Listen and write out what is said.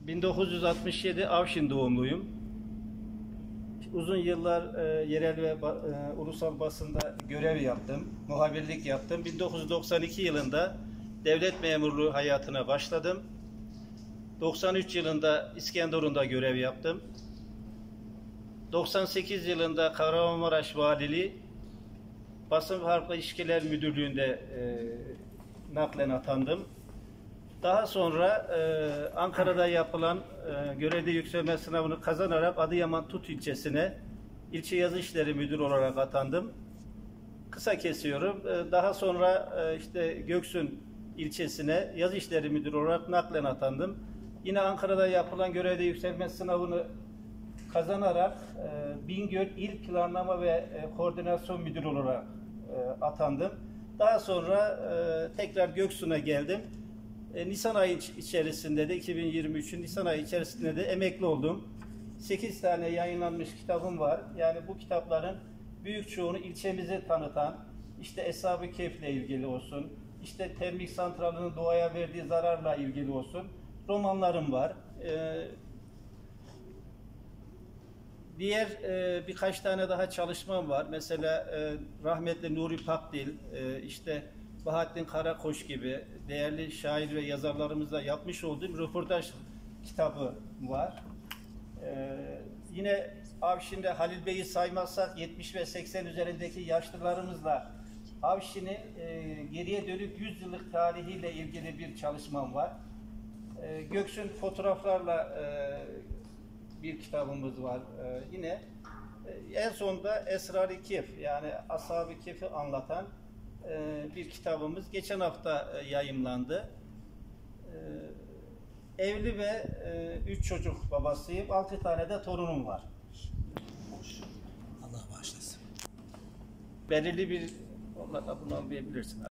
1967 Avşin doğumluyum. Uzun yıllar yerel ve ulusal basında görev yaptım, muhabirlik yaptım. 1992 yılında devlet memurluğu hayatına başladım. 93 yılında İskenderun'da görev yaptım. 98 yılında Kahramanmaraş Valiliği Basın ve Halkla İlişkiler Müdürlüğü'nde naklen atandım. Daha sonra Ankara'da yapılan görevde yükselme sınavını kazanarak Adıyaman Tut ilçesine ilçe yazı işleri müdürü olarak atandım. Kısa kesiyorum. Daha sonra işte Göksun ilçesine yazı işleri müdürü olarak naklen atandım. Yine Ankara'da yapılan görevde yükselme sınavını kazanarak Bingöl İl Planlama ve Koordinasyon Müdürü olarak atandım. Daha sonra tekrar Göksun'a geldim. Nisan ayı içerisinde de 2023'ün Nisan ayı içerisinde de emekli oldum. 8 tane yayınlanmış kitabım var. Yani bu kitapların büyük çoğunu ilçemizi tanıtan, işte Eshab-ı Kehf'le ilgili olsun, işte termik santralının doğaya verdiği zararla ilgili olsun, romanlarım var. Diğer birkaç tane daha çalışmam var. Mesela rahmetli Nuri Pakdil, işte Bahattin Karakoç gibi değerli şair ve yazarlarımızla yapmış olduğum röportaj kitabı var. Yine Avşin'de Halil Bey'i saymazsak 70 ve 80 üzerindeki yaşlılarımızla Avşin'i geriye dönük 100 yıllık tarihiyle ilgili bir çalışmam var. Göksun fotoğraflarla bir kitabımız var yine. En sonunda Esrar-ı Kehf, yani Ashab-ı Kehf'i anlatan bir kitabımız geçen hafta yayımlandı. Evli ve 3 çocuk babasıyım. 6 tane de torunum var. Allah bağışlasın. Belirli bir onlarla bunu anlayabilirsin.